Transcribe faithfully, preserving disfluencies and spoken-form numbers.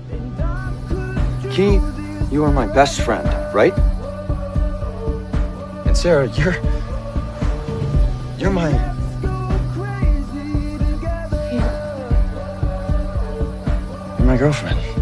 Key, you are my best friend, right? And Sarah, you're... You're my... You're my girlfriend.